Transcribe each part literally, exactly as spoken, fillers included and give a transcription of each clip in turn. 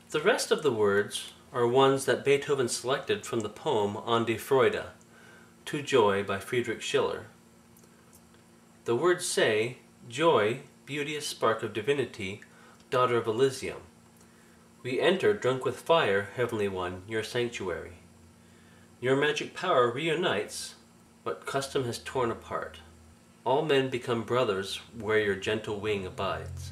The rest of the words are ones that Beethoven selected from the poem On die Freude, To Joy by Friedrich Schiller. The words say, "Joy, beauteous spark of divinity, daughter of Elysium. We enter, drunk with fire, heavenly one, your sanctuary. Your magic power reunites what custom has torn apart. All men become brothers where your gentle wing abides."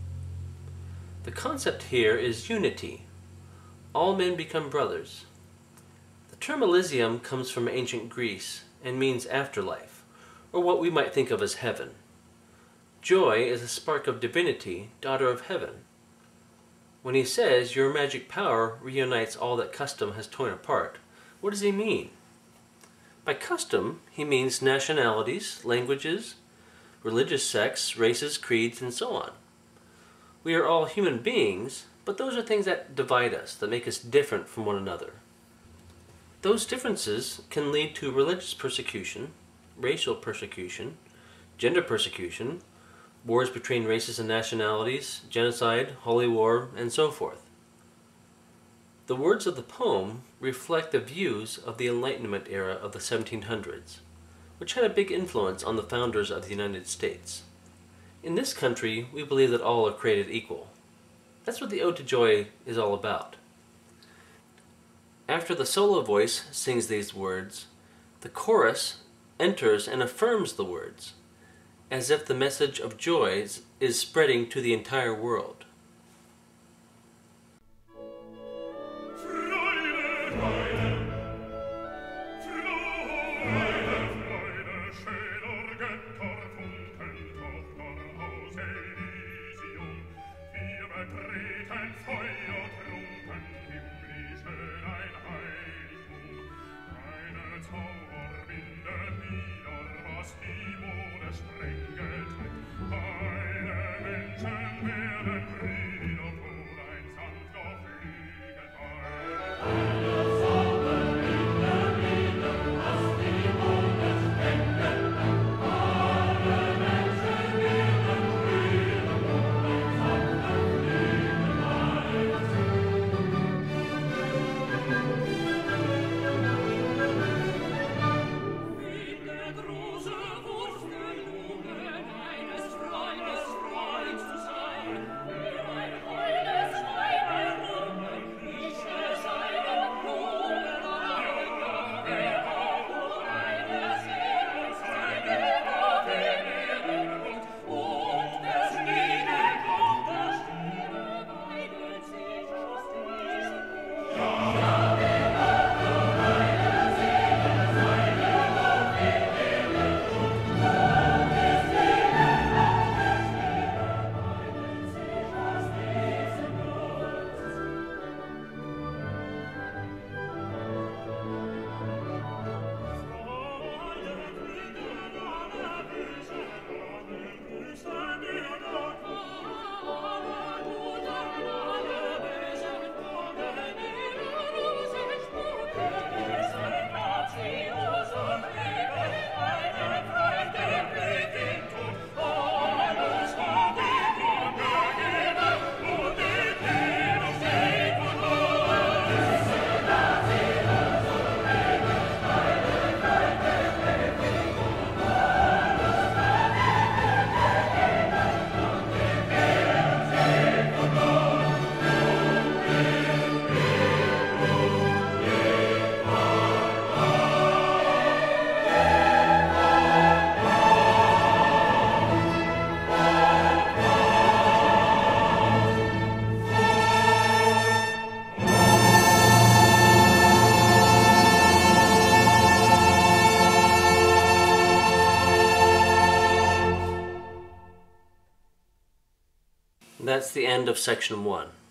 The concept here is unity. All men become brothers. The term Elysium comes from ancient Greece and means afterlife, or what we might think of as heaven. Joy is a spark of divinity, daughter of heaven. When he says, "Your magic power reunites all that custom has torn apart," what does he mean? By custom, he means nationalities, languages, religious sects, races, creeds, and so on. We are all human beings, but those are things that divide us, that make us different from one another. Those differences can lead to religious persecution, racial persecution, gender persecution, wars between races and nationalities, genocide, holy war, and so forth. The words of the poem reflect the views of the Enlightenment era of the seventeen hundreds, which had a big influence on the founders of the United States. In this country, we believe that all are created equal. That's what the Ode to Joy is all about. After the solo voice sings these words, the chorus enters and affirms the words, as if the message of joy is spreading to the entire world. That's the end of section one.